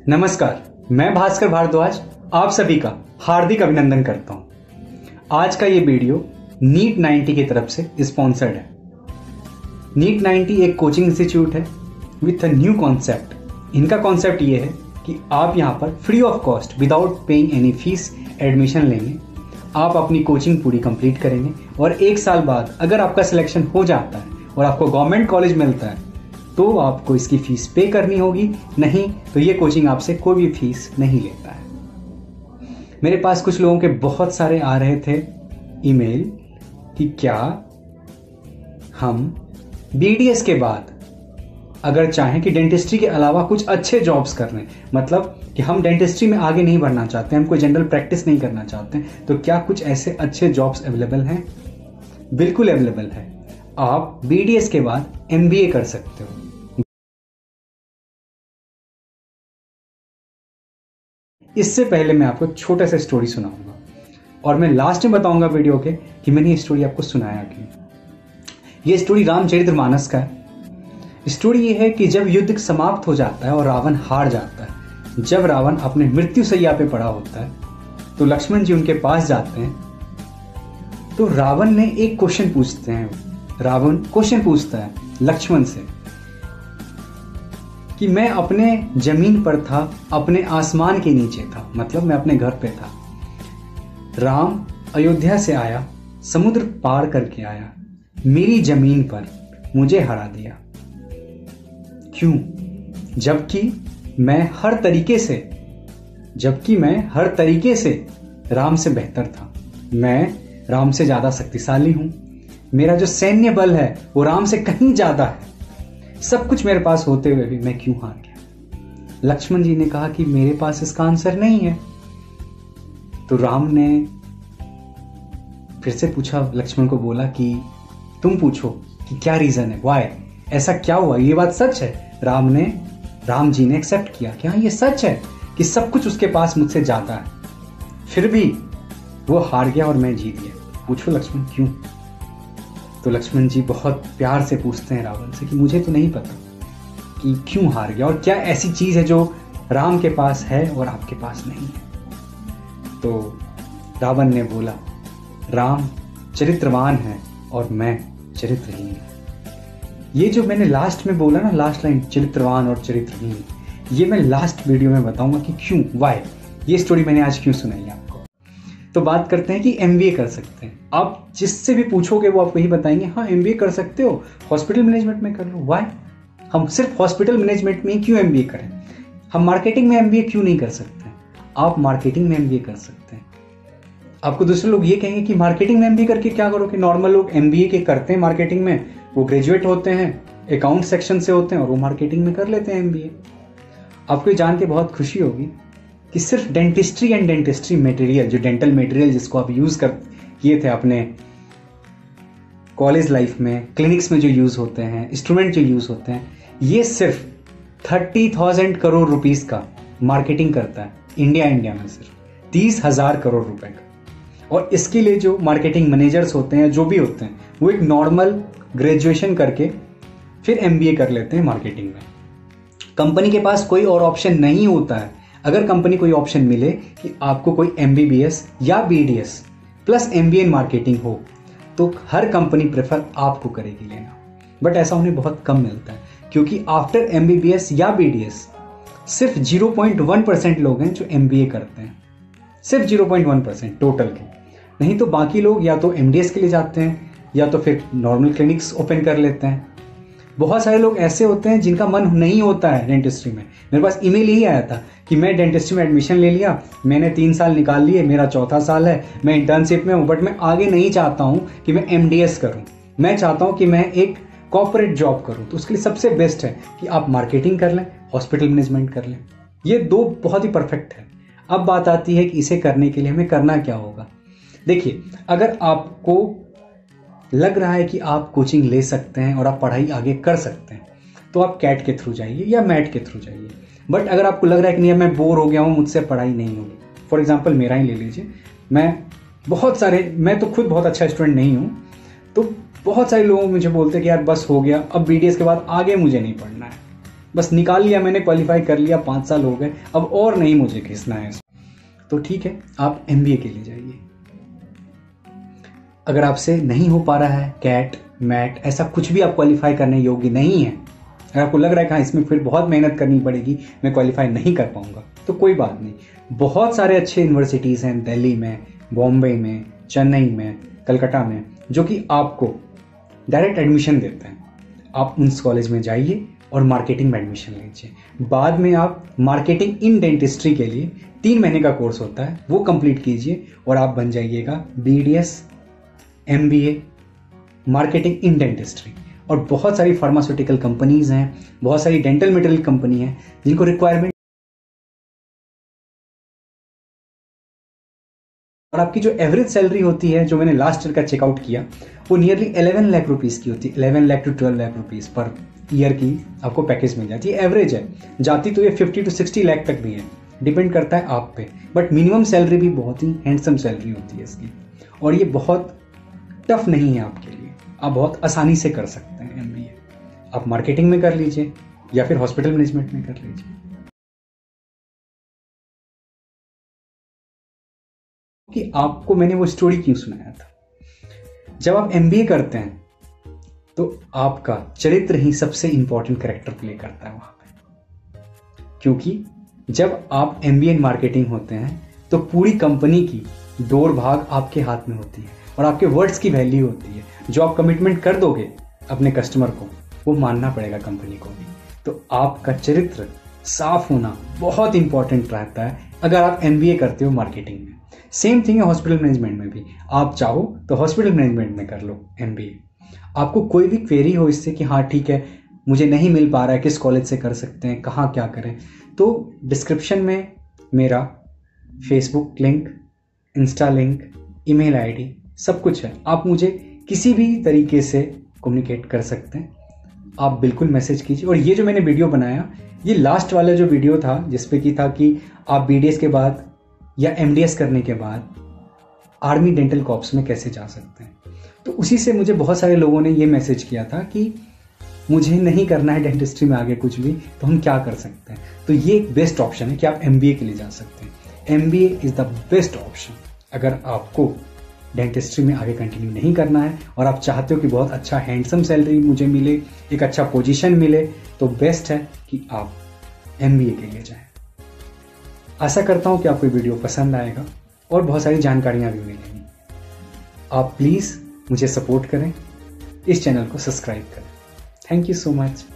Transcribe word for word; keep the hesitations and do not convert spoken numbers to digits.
नमस्कार, मैं भास्कर भारद्वाज आप सभी का हार्दिक अभिनंदन करता हूं। आज का ये वीडियो नीट नाइंटी की तरफ से स्पॉन्सर्ड है। नीट नाइंटी एक कोचिंग इंस्टीट्यूट है विथ अ न्यू कॉन्सेप्ट। इनका कॉन्सेप्ट ये है कि आप यहाँ पर free of cost without paying any fees admission लेंगे, आप अपनी कोचिंग पूरी कंप्लीट करेंगे और एक साल बाद अगर आपका सिलेक्शन हो जाता है और आपको गवर्नमेंट कॉलेज मिलता है तो आपको इसकी फीस पे करनी होगी, नहीं तो ये कोचिंग आपसे कोई भी फीस नहीं लेता है। मेरे पास कुछ लोगों के बहुत सारे आ रहे थे ईमेल कि क्या हम बीडीएस के बाद अगर चाहें कि डेंटिस्ट्री के अलावा कुछ अच्छे जॉब्स कर लें, मतलब कि हम डेंटिस्ट्री में आगे नहीं बढ़ना चाहते, हम कोई जनरल प्रैक्टिस नहीं करना चाहते, तो क्या कुछ ऐसे अच्छे जॉब्स अवेलेबल हैं? बिल्कुल अवेलेबल है। आप बीडीएस के बाद एमबीए कर सकते हो। इससे पहले मैं आपको छोटा सा स्टोरी सुनाऊंगा और मैं लास्ट में बताऊंगा वीडियो के कि मैंने ये स्टोरी आपको सुनाया क्यों। ये स्टोरी रामचरितमानस का है। स्टोरी ये है कि जब युद्ध समाप्त हो जाता है और रावण हार जाता है, जब रावण अपने मृत्यु शैया पे पड़ा होता है तो लक्ष्मण जी उनके पास जाते हैं। तो रावण ने एक क्वेश्चन पूछते हैं रावण क्वेश्चन पूछता है लक्ष्मण से कि मैं अपने जमीन पर था, अपने आसमान के नीचे था, मतलब मैं अपने घर पे था। राम अयोध्या से आया, समुद्र पार करके आया, मेरी जमीन पर मुझे हरा दिया। क्यों? जबकि मैं हर तरीके से जबकि मैं हर तरीके से राम से बेहतर था। मैं राम से ज्यादा शक्तिशाली हूं, मेरा जो सैन्य बल है वो राम से कहीं ज्यादा है। सब कुछ मेरे पास होते हुए भी मैं क्यों हार गया? लक्ष्मण जी ने कहा कि मेरे पास इसका आंसर नहीं है। तो राम ने फिर से पूछा, लक्ष्मण को बोला कि तुम पूछो कि क्या रीजन है, व्हाई, ऐसा क्या हुआ, ये बात सच है? राम ने राम जी ने एक्सेप्ट किया कि हाँ ये सच है कि सब कुछ उसके पास मुझसे ज्यादा है, फिर भी वो हार गया और मैं जीत गया। पूछो लक्ष्मण क्यों? तो लक्ष्मण जी बहुत प्यार से पूछते हैं रावण से कि मुझे तो नहीं पता कि क्यों हार गया और क्या ऐसी चीज है जो राम के पास है और आपके पास नहीं है। तो रावण ने बोला, राम चरित्रवान है और मैं चरित्रहीन। ये जो मैंने लास्ट में बोला ना, लास्ट लाइन चरित्रवान और चरित्रहीन, ये मैं लास्ट वीडियो में बताऊंगा कि क्यों, व्हाई, ये स्टोरी मैंने आज क्यों सुनाई आपको। तो बात करते हैं कि एमबीए कर सकते हैं। आप जिससे भी पूछोगे वो आपको यही बताएंगे हाँ एमबीए कर सकते हो, हॉस्पिटल मैनेजमेंट में कर लो। व्हाई? हम सिर्फ हॉस्पिटल मैनेजमेंट में क्यों एमबीए करें? हम मार्केटिंग में एमबीए क्यों नहीं कर सकते? आप मार्केटिंग में एमबीए कर सकते हैं। आपको दूसरे लोग ये कहेंगे कि मार्केटिंग में एमबीए करके क्या करोगे? नॉर्मल लोग एमबीए के करते हैं मार्केटिंग में, वो ग्रेजुएट होते हैं, अकाउंट सेक्शन से होते हैं और वो मार्केटिंग में कर लेते हैं एमबीए। आपको ये जान के बहुत खुशी होगी कि सिर्फ डेंटिस्ट्री एंड डेंटिस्ट्री मटेरियल, जो डेंटल मटेरियल जिसको आप यूज कर किए थे अपने कॉलेज लाइफ में, क्लिनिक्स में जो यूज होते हैं, इंस्ट्रूमेंट जो यूज होते हैं, ये सिर्फ थर्टी थाउजेंड करोड़ रुपीस का मार्केटिंग करता है इंडिया इंडिया में सिर्फ तीस हजार करोड़ रुपए का। और इसके लिए जो मार्केटिंग मैनेजर्स होते हैं, जो भी होते हैं, वो एक नॉर्मल ग्रेजुएशन करके फिर एमबीए कर लेते हैं मार्केटिंग में। कंपनी के पास कोई और ऑप्शन नहीं होता है। अगर कंपनी कोई ऑप्शन मिले कि आपको कोई एमबीबीएस या BDS plus MBA in marketing हो तो हर कंपनी प्रेफर आपको करेगी लेना, बट ऐसा उन्हें बहुत कम मिलता है क्योंकि आफ्टर एमबीबीएस या बीडीएस सिर्फ ज़ीरो पॉइंट वन परसेंट लोग हैं जो एमबीए करते हैं, सिर्फ zero point one percent total के। नहीं तो बाकी लोग या तो एमडीएस के लिए जाते हैं या तो फिर नॉर्मल क्लिनिक्स ओपन कर लेते हैं। बहुत सारे लोग ऐसे होते हैं जिनका मन नहीं होता है डेंटिस्ट्री में। मेरे पास ईमेल यही आया था कि मैं डेंटिस्ट्री में एडमिशन ले लिया, मैंने तीन साल निकाल लिए, मेरा चौथा साल है, मैं इंटर्नशिप में हूँ, बट मैं आगे नहीं चाहता हूँ कि मैं एमडीएस करूँ, मैं चाहता हूँ कि मैं एक कॉर्पोरेट जॉब करूँ। तो उसके लिए सबसे बेस्ट है कि आप मार्केटिंग कर लें, हॉस्पिटल मैनेजमेंट कर लें। ये दो बहुत ही परफेक्ट है। अब बात आती है कि इसे करने के लिए हमें करना क्या होगा। देखिए, अगर आपको लग रहा है कि आप कोचिंग ले सकते हैं और आप पढ़ाई आगे कर सकते हैं तो आप कैट के थ्रू जाइए या मैट के थ्रू जाइए। बट अगर आपको लग रहा है कि नहीं मैं बोर हो गया हूँ, मुझसे पढ़ाई नहीं होगी, फॉर एग्जांपल मेरा ही ले लीजिए। मैं बहुत सारे मैं तो खुद बहुत अच्छा स्टूडेंट नहीं हूँ, तो बहुत सारे लोग मुझे बोलते हैं कि यार बस हो गया, अब बीडीएस के बाद आगे मुझे नहीं पढ़ना है, बस निकाल लिया मैंने, क्वालिफाई कर लिया, पाँच साल हो गए, अब और नहीं मुझे घिसना है। तो ठीक है, आप एम बी ए के लिए जाइए। अगर आपसे नहीं हो पा रहा है कैट मैट ऐसा कुछ भी, आप क्वालिफाई करने योग्य नहीं है, अगर आपको लग रहा है कि हाँ इसमें फिर बहुत मेहनत करनी पड़ेगी, मैं क्वालिफाई नहीं कर पाऊंगा, तो कोई बात नहीं। बहुत सारे अच्छे यूनिवर्सिटीज़ हैं दिल्ली में, बॉम्बे में, चेन्नई में, कलकत्ता में, जो कि आपको डायरेक्ट एडमिशन देते हैं। आप उस कॉलेज में जाइए और मार्केटिंग में एडमिशन लीजिए। बाद में आप मार्केटिंग इन डेंटिस्ट्री के लिए तीन महीने का कोर्स होता है, वो कंप्लीट कीजिए और आप बन जाइएगा B D S, M B A, marketing in dentistry. और बहुत सारी फार्मास्यूटिकल कंपनीज हैं, बहुत सारी डेंटल मटेरियल कंपनी हैं जिनको रिक्वायरमेंट, और आपकी जो एवरेज सैलरी होती है, जो मैंने लास्ट ईयर का चेकआउट किया, वो नियरली इलेवन लाख रुपीस की होती है। Eleven lakh to twelve lakh rupees per year की आपको पैकेज मिल जाती है। एवरेज है, जाती तो ये फिफ्टी टू सिक्सटी लाख तक भी है, डिपेंड करता है आप पे। बट मिनिमम सैलरी भी बहुत ही हैंडसम सैलरी होती है इसकी, और ये बहुत टफ नहीं है आपके लिए, आप बहुत आसानी से कर सकते हैं एम बी ए। आप मार्केटिंग में कर लीजिए या फिर हॉस्पिटल मैनेजमेंट में कर लीजिए। कि आपको मैंने वो स्टोरी क्यों सुनाया था, जब आप एम बी ए करते हैं तो आपका चरित्र ही सबसे इंपॉर्टेंट कैरेक्टर प्ले करता है वहां पे। क्योंकि जब आप M B A in marketing होते हैं तो पूरी कंपनी की दौड़ भाग आपके हाथ में होती है, और आपके वर्ड्स की वैल्यू होती है। जो आप कमिटमेंट कर दोगे अपने कस्टमर को, वो मानना पड़ेगा कंपनी को भी। तो आपका चरित्र साफ होना बहुत इंपॉर्टेंट रहता है अगर आप एम बी ए करते हो मार्केटिंग में। सेम थिंग है हॉस्पिटल मैनेजमेंट में भी, आप चाहो तो हॉस्पिटल मैनेजमेंट में कर लो एम बी ए। आपको कोई भी क्वेरी हो इससे कि हाँ ठीक है मुझे नहीं मिल पा रहा है, किस कॉलेज से कर सकते हैं, कहाँ क्या करें, तो डिस्क्रिप्शन में मेरा Facebook link, Insta link, email ID सब कुछ है। आप मुझे किसी भी तरीके से कम्युनिकेट कर सकते हैं, आप बिल्कुल मैसेज कीजिए। और ये जो मैंने वीडियो बनाया, ये लास्ट वाला जो वीडियो था जिसपे की था कि आप बी डी एस के बाद या एम डी एस करने के बाद आर्मी डेंटल कॉर्प्स में कैसे जा सकते हैं, तो उसी से मुझे बहुत सारे लोगों ने ये मैसेज किया था कि मुझे नहीं करना है डेंटिस्ट्री में आगे कुछ भी, तो हम क्या कर सकते हैं। तो ये एक बेस्ट ऑप्शन है कि आप एम बी ए के लिए जा सकते हैं। M B A is the best option अगर आपको डेंटिस्ट्री में आगे कंटिन्यू नहीं करना है और आप चाहते हो कि बहुत अच्छा हैंडसम सैलरी मुझे मिले, एक अच्छा पोजीशन मिले, तो बेस्ट है कि आप एम बी ए के लिए जाएं। आशा करता हूं कि आपको वीडियो पसंद आएगा और बहुत सारी जानकारियां भी मिलेंगी। आप प्लीज़ मुझे सपोर्ट करें, इस चैनल को सब्सक्राइब करें। Thank you so much.